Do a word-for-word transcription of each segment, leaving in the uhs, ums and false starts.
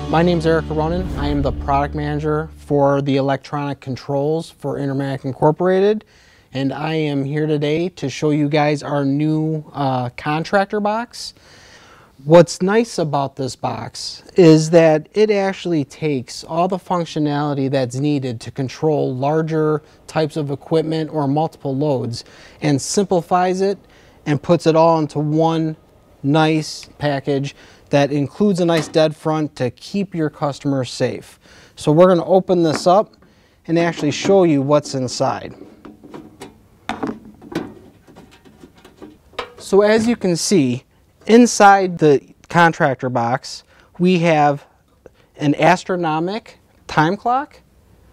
My name is Eric Eronen. I am the product manager for the electronic controls for Intermatic Incorporated, and I am here today to show you guys our new uh, contractor box. What's nice about this box is that it actually takes all the functionality that's needed to control larger types of equipment or multiple loads and simplifies it and puts it all into one nice package that includes a nice dead front to keep your customer safe. So we're going to open this up and actually show you what's inside. So as you can see, inside the contractor box, we have an Astronomic time clock,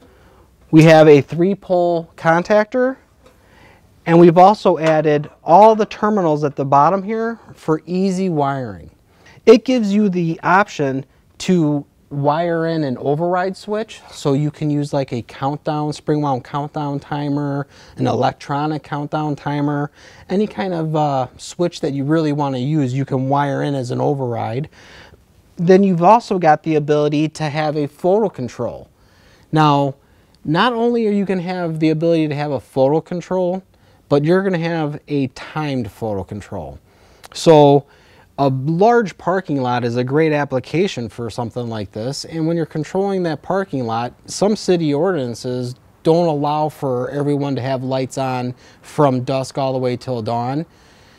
we have a three-pole contactor, and we've also added all the terminals at the bottom here for easy wiring. It gives you the option to wire in an override switch, so you can use like a countdown, spring wound countdown timer, an electronic countdown timer, any kind of uh, switch that you really want to use, you can wire in as an override. Then you've also got the ability to have a photo control. Now, not only are you going to have the ability to have a photo control, but you're going to have a timed photo control. So a large parking lot is a great application for something like this, and when you're controlling that parking lot, some city ordinances don't allow for everyone to have lights on from dusk all the way till dawn.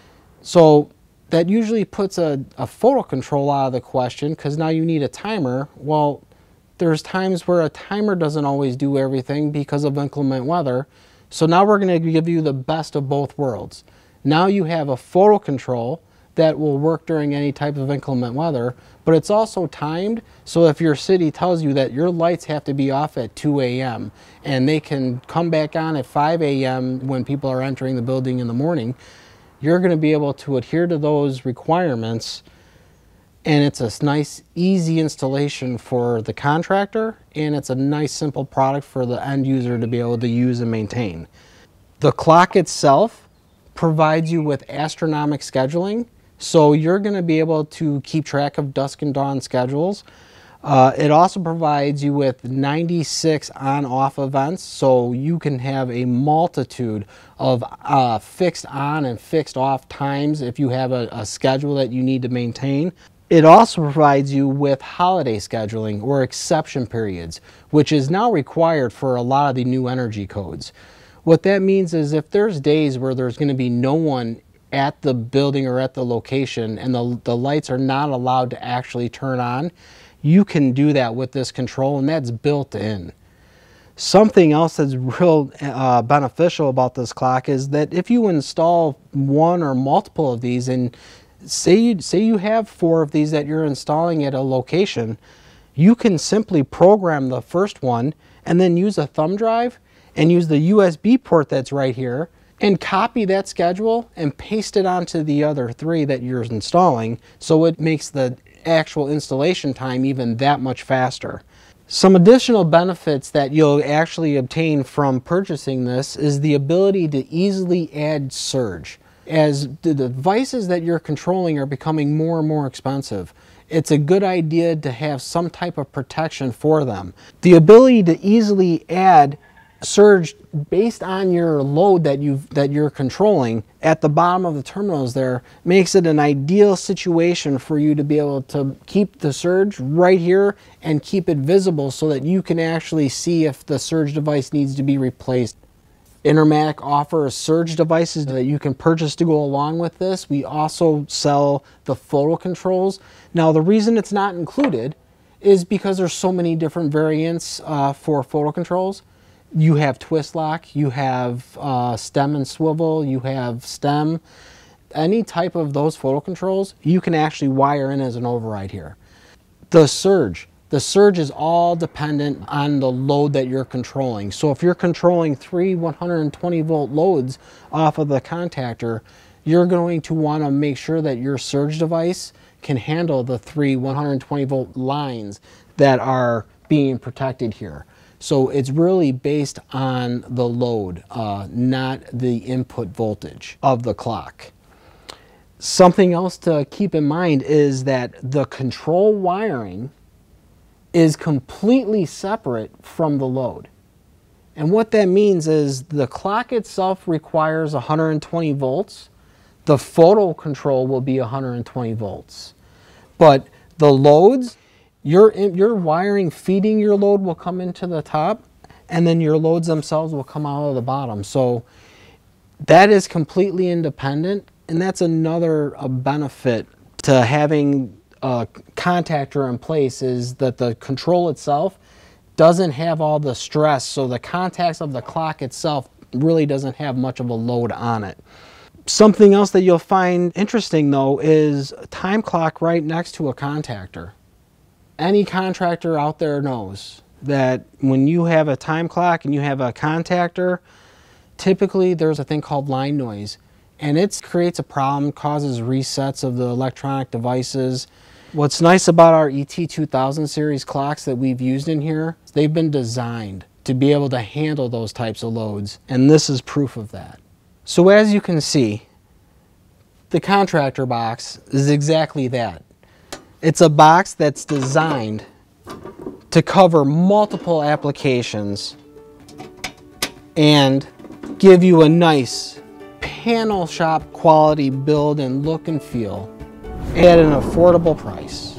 So that usually puts a, a photo control out of the question, because now you need a timer. Well, there's times where a timer doesn't always do everything because of inclement weather. So now we're going to give you the best of both worlds. Now you have a photo control that will work during any type of inclement weather, but it's also timed, so if your city tells you that your lights have to be off at two A M and they can come back on at five A M when people are entering the building in the morning, you're going to be able to adhere to those requirements, and it's a nice, easy installation for the contractor, and it's a nice, simple product for the end user to be able to use and maintain. The clock itself provides you with astronomic scheduling, so you're going to be able to keep track of dusk and dawn schedules. Uh, it also provides you with ninety-six on-off events, so you can have a multitude of uh, fixed on and fixed off times if you have a, a schedule that you need to maintain. It also provides you with holiday scheduling or exception periods, which is now required for a lot of the new energy codes. What that means is if there's days where there's going to be no one at the building or at the location and the, the lights are not allowed to actually turn on, you can do that with this control, and that's built in. Something else that's real uh, beneficial about this clock is that if you install one or multiple of these, and say you, say you have four of these that you're installing at a location, you can simply program the first one and then use a thumb drive and use the U S B port that's right here and copy that schedule and paste it onto the other three that you're installing, so it makes the actual installation time even that much faster. Some additional benefits that you'll actually obtain from purchasing this is the ability to easily add surge. As the devices that you're controlling are becoming more and more expensive, it's a good idea to have some type of protection for them. The ability to easily add surge based on your load that you've that you're controlling at the bottom of the terminals there makes it an ideal situation for you to be able to keep the surge right here and keep it visible so that you can actually see if the surge device needs to be replaced. Intermatic offers surge devices that you can purchase to go along with this. We also sell the photo controls. Now, the reason it's not included is because there's so many different variants uh, for photo controls. You have twist lock, you have uh, stem and swivel, you have stem. Any type of those photo controls, you can actually wire in as an override here. The surge. The surge is all dependent on the load that you're controlling. So if you're controlling three one hundred twenty volt loads off of the contactor, you're going to want to make sure that your surge device can handle the three one hundred twenty volt lines that are being protected here. So it's really based on the load, uh, not the input voltage of the clock. Something else to keep in mind is that the control wiring is completely separate from the load. And what that means is the clock itself requires one hundred twenty volts. The photo control will be one hundred twenty volts. But the loads, your, your wiring feeding your load will come into the top, and then your loads themselves will come out of the bottom. So that is completely independent, and that's another a benefit to having a contactor in place, is that the control itself doesn't have all the stress, so the contacts of the clock itself really doesn't have much of a load on it. Something else that you'll find interesting though is a time clock right next to a contactor. Any contractor out there knows that when you have a time clock and you have a contactor, typically there's a thing called line noise, and it creates a problem, causes resets of the electronic devices. What's nice about our E T two thousand series clocks that we've used in here, they've been designed to be able to handle those types of loads, and this is proof of that. So as you can see, the contractor box is exactly that. It's a box that's designed to cover multiple applications and give you a nice panel shop quality build and look and feel at an affordable price.